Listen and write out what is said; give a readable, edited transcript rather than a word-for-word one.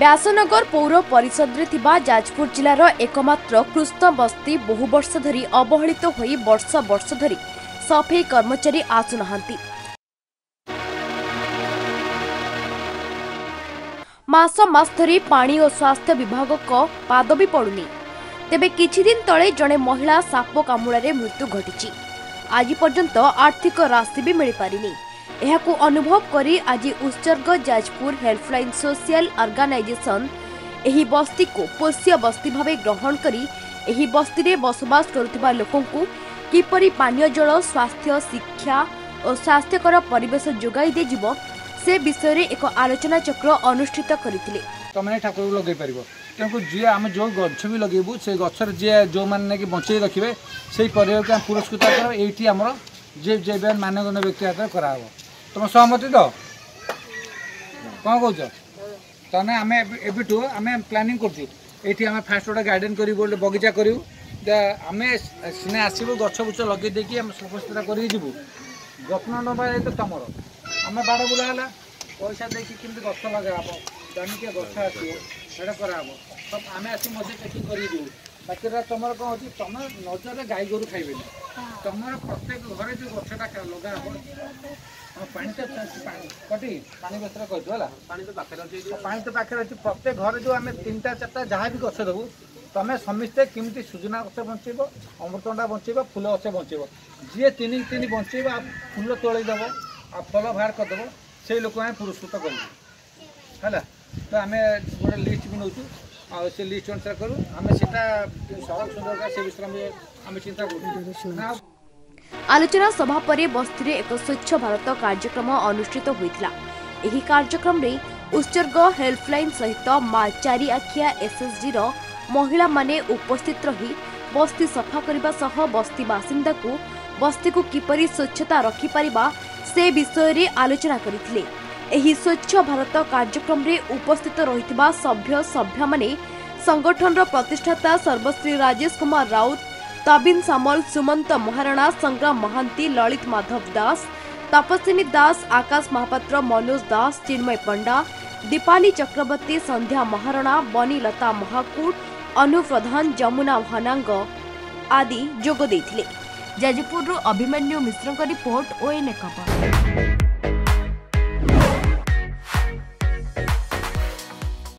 व्यासनगर पौर परिषद रे थिबा जाजपुर जिलार एकमात्र कृष्ण बस्ती बहु वर्ष धरी अवहेलित होई वर्ष वर्ष धरी सफाई कर्मचारी आसुनाहांती। मास मास धरी पानी और स्वास्थ्य विभाग को पाद भी पड़ुनी। तेबे किछि दिन तले जणे महिला साप कामुड़ारे मृत्यु घटिछि। आज पर्यंत आर्थिक राशि भी मिल पारिनी। एहाकु अनुभव करी आज Utsarg Jajpur helpline social organisation एही बस्ती को पोष्य बस्ती भावे ग्रहण करी एही बस्ती रे बसवास करुथिबा लोकंकु किपरि पानीय जल स्वास्थ्य शिक्षा और स्वास्थ्यकर परिवेश जोगाई दे जिवो से विषय रे एक आलोचना चक्र अनुष्ठित करथिले। तमने ठाकुर लगे परिबो क्योंकि जे हम जो गछ भी लगेबू से गछर जे जो माने कि बंचै रखिबे सेही परिवेश के पुरस्कृत कर एठी हमर जे जे मानगण व्यक्ति हाथ कराबो। तुम सहमति दो कौन कौच तने आम एबिठू आम प्लानिंग कर फास्ट गोटे गार्डन कर बगीचा करूँ आम सीने आसबू गछ बुछ लगे देखिए सफा कर जत्न नवा तो तुम आम बाड़ बुला पैसा देखिए कमी गछ लगे दामिकिया गछ आसो कराब सब आम आस चेकिंग कर बाकी तुम कौन हो तुम नजर गाई गोरु खाइबे तुम प्रत्येक घरे जो गछटा लगा पानी तो कटी पानी बेसर कहला पानी तो पाखे अच्छी प्रत्येक घर जो आम 3टा 4टा जहाँ भी गछ देवु तुम समस्ते केमती सुजना गछ बचेब अमृतभंडा बचेब फूल गछ बचेब जी तीन तीन बचेब फूल तोड़देव आ फल बाहर करदेव से लोक पुरस्कृत कर तो आम गोटे लिस्ट भी नौ से लिस्ट अनुसार करूँ आम से सड़क सुंदर से विषय आम चिंता कर। आलोचना सभा परे बस्ती रे एक स्वच्छ भारत कार्यक्रम अनुष्ठित होइथिला। एही कार्यक्रम रे उत्सर्ग हेल्पलाइन सहित मा चारि आखिया एसएसजी रो महिला माने उपस्थित रही बस्ती सफा करबा सह बस्ती बासिंदा को बस्ती को किपरि स्वच्छता रखि परिबा से विषय रे आलोचना करिथिले। एही स्वच्छ भारत कार्यक्रम रे उपस्थित रहितबा सभ्य सभ्या माने संगठन रो प्रतिष्ठाता सर्वश्री राजेश कुमार राउत तबिन सामल सुमंत महाराणा संग्राम महांती ललित माधव दास तपस्विनी दास आकाश महापात्र मनोज दास चिन्मय पंडा दीपाली चक्रवर्ती संध्या महाराणा बनीलता महाकूट अनु प्रधान जमुना भानांग आदि जोग देथिले। जाजपुर अभिमन्यु मिश्र रिपोर्ट ओएनए खबर।